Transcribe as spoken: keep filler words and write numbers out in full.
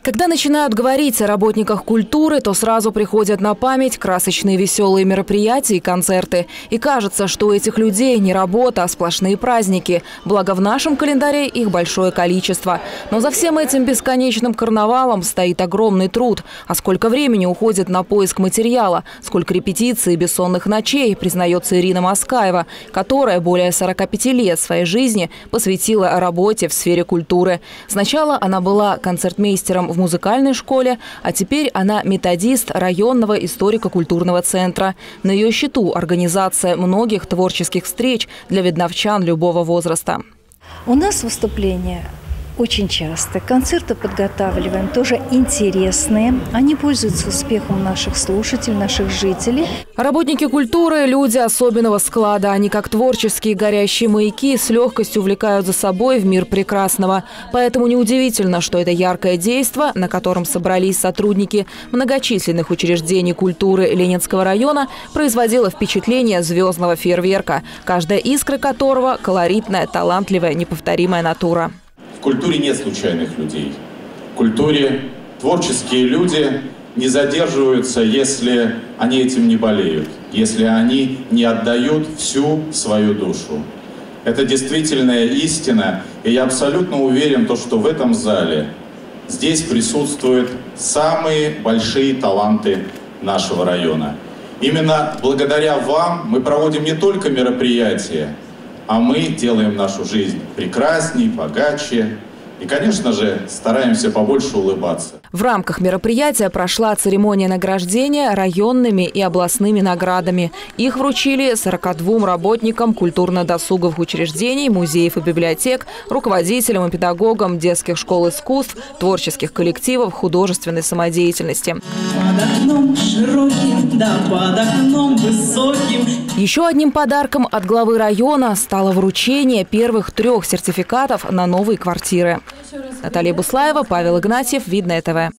Когда начинают говорить о работниках культуры, то сразу приходят на память красочные веселые мероприятия и концерты. И кажется, что у этих людей не работа, а сплошные праздники. Благо в нашем календаре их большое количество. Но за всем этим бесконечным карнавалом стоит огромный труд. А сколько времени уходит на поиск материала, сколько репетиций и бессонных ночей, признается Ирина Москаева, которая более сорока пяти лет своей жизни посвятила работе в сфере культуры. Сначала она была концертмейстером в музыкальной школе, а теперь она методист районного историко-культурного центра. На ее счету организация многих творческих встреч для видновчан любого возраста. У нас выступления очень часто. Концерты подготавливаем, тоже интересные. Они пользуются успехом наших слушателей, наших жителей. Работники культуры – люди особенного склада. Они, как творческие горящие маяки, с легкостью увлекают за собой в мир прекрасного. Поэтому неудивительно, что это яркое действо, на котором собрались сотрудники многочисленных учреждений культуры Ленинского района, производило впечатление звездного фейерверка, каждая искра которого – колоритная, талантливая, неповторимая натура. В культуре нет случайных людей. В культуре творческие люди не задерживаются, если они этим не болеют, если они не отдают всю свою душу. Это действительная истина, и я абсолютно уверен, что в этом зале здесь присутствуют самые большие таланты нашего района. Именно благодаря вам мы проводим не только мероприятия, а мы делаем нашу жизнь прекрасней, богаче и, конечно же, стараемся побольше улыбаться. В рамках мероприятия прошла церемония награждения районными и областными наградами. Их вручили сорока двум работникам культурно-досуговых учреждений, музеев и библиотек, руководителям и педагогам детских школ искусств, творческих коллективов, художественной самодеятельности. Под окном широким, да под окном высоким. Еще одним подарком от главы района стало вручение первых трех сертификатов на новые квартиры. Наталья Буслаева, Павел Игнатьев, Видное ТВ.